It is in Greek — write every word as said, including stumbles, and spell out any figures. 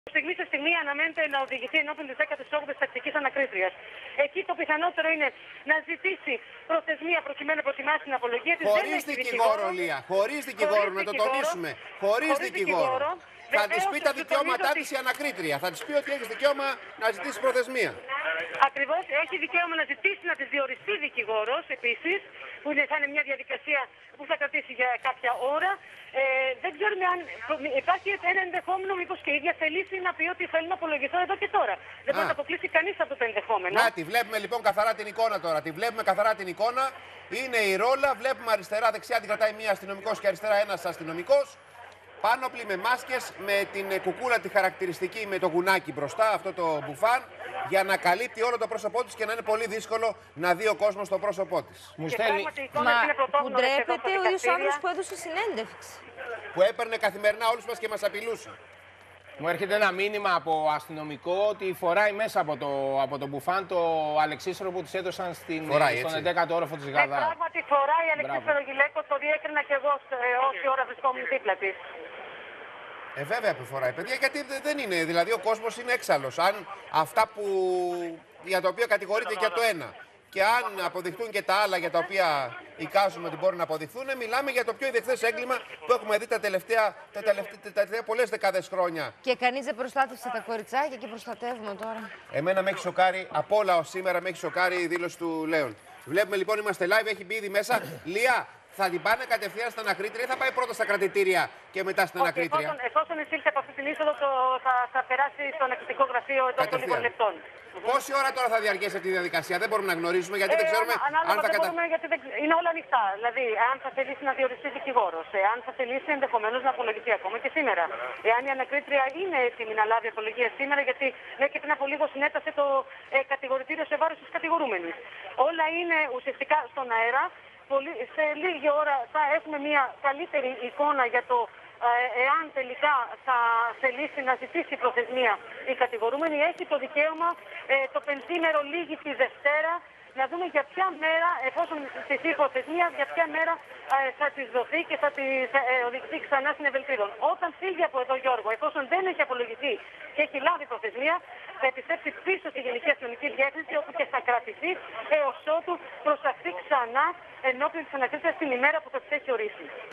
Στιγμή σε στιγμή αναμένεται να οδηγηθεί ενώπιον της δέκατης όγδοης τακτικής ανακρίτριας. Εκεί το πιθανότερο είναι να ζητήσει προθεσμία προκειμένου να προετοιμάσει την απολογία της. Χωρίς δικηγόρο, Λία. Χωρίς δικηγόρο, να το τονίσουμε. Χωρίς δικηγόρο. Θα της πει τα δικαιώματά της η ανακρίτρια. Θα της πει ότι έχει δικαίωμα να ζητήσει προθεσμία. Ακριβώς, έχει δικαίωμα να ζητήσει να της διοριστεί δικηγόρος επίσης, που είναι, θα είναι μια διαδικασία που θα κρατήσει για κάποια ώρα. Ε, δεν ξέρουμε αν υπάρχει ένα ενδεχόμενο, μήπως και η ίδια θελήσει να πει ότι θέλει να απολογηθώ εδώ και τώρα. Δεν μπορεί να αποκλείσει κανείς από το ενδεχόμενο. Να, τη βλέπουμε λοιπόν καθαρά την εικόνα τώρα. Τη βλέπουμε καθαρά την εικόνα. Είναι η ρόλα. Βλέπουμε αριστερά-δεξιά την κρατάει μία αστυνομικός και αριστερά ένας αστυνομικός. Πάνωπλοι με μάσκες, με την κουκούλα τη χαρακτηριστική με το γουνάκι μπροστά, αυτό το μπουφάν, για να καλύπτει όλο το πρόσωπό της και να είναι πολύ δύσκολο να δει ο κόσμος το πρόσωπό της. Μου στέλνει. Μα που ντρέπεται ο ίδιος άνθρωπος που έδωσε συνέντευξη. Που έπαιρνε καθημερινά όλους μας και μας απειλούσε. Μου έρχεται ένα μήνυμα από αστυνομικό ότι φοράει μέσα από το, από το μπουφάν το αλεξίσωρο που της έδωσαν στην, φοράει, στον έτσι. εντέκατο όροφο της Γαδά. Ναι, πράγματι φοράει αλεξίσωρο γυλαίκο, το διέκρινα και εγώ όση ώρα βρισκόμουν δίπλα της. Ε, βέβαια που φοράει, παιδιά, γιατί δεν είναι. Δηλαδή, ο κόσμος είναι έξαλλος. Αν αυτά που, για τα οποία κατηγορείται για το ένα και αν αποδειχτούν και τα άλλα για τα οποία εικάζουμε ότι μπορούν να αποδειχθούν, μιλάμε για το πιο ιδεχθές έγκλημα που έχουμε δει τα τελευταία, τα τελευταία, τα τελευταία πολλές δεκάδες χρόνια. Και κανείς δεν προστάτευσε τα κοριτσάκια και προστατεύουμε τώρα. Εμένα με έχει σοκάρει, από όλα ως σήμερα με έχει σοκάρει η δήλωση του Λέων. Βλέπουμε λοιπόν, είμαστε live, έχει μπει ήδη μέσα. Λία, θα την πάνε κατευθείαν στα ανακρίτρια ή θα πάει πρώτα στα κρατητήρια και μετά στην ανακρίτρια? Εφόσον, εφόσον εισήλθε από αυτή την είσοδο, το, θα, θα περάσει στο ανακριτικό γραφείο εντός των λίγων λεπτών. Πόση ώρα τώρα θα διαρκέσει αυτή η διαδικασία, δεν μπορούμε να γνωρίζουμε, γιατί ε, δεν ξέρουμε ανάλογα, αν θα δεν κατα... μπορούμε, γιατί δεν... είναι όλα ανοιχτά. Δηλαδή, αν θα θελήσει να διοριστεί δικηγόρος, αν θα θελήσει ενδεχομένως να απολογηθεί ακόμα και σήμερα. Εάν η ανακρίτρια είναι έτοιμη να λάβει απολογία σήμερα, γιατί ναι, και πριν από λίγο συνέτασε το ε, κατηγορητήριο σε βάρος της κατηγορούμενης. Όλα είναι ουσιαστικά στον αέρα. Πολύ, σε λίγη ώρα θα έχουμε μια καλύτερη εικόνα για το ε, εάν τελικά θα θελήσει να ζητήσει προθεσμία η κατηγορούμενη. Έχει το δικαίωμα ε, το πενθήμερο λίγη τη Δευτέρα να δούμε για ποια μέρα, εφόσον στηθεί η προθεσμία, για ποια μέρα ε, θα της δοθεί και θα της ε, οδηγηθεί ξανά στην Ευελπίδων. Όταν φύγει από εδώ, Γιώργο, εφόσον δεν έχει απολογηθεί και έχει λάβει προθεσμία, θα επιστρέψει πίσω στη Γενική Αστυνομική Διεύθυνση, όπου και θα κρατηθεί έως ότου προσταθεί ξανά ενώπιον της ανακρίτριας την ημέρα που θα της έχει ορίσει.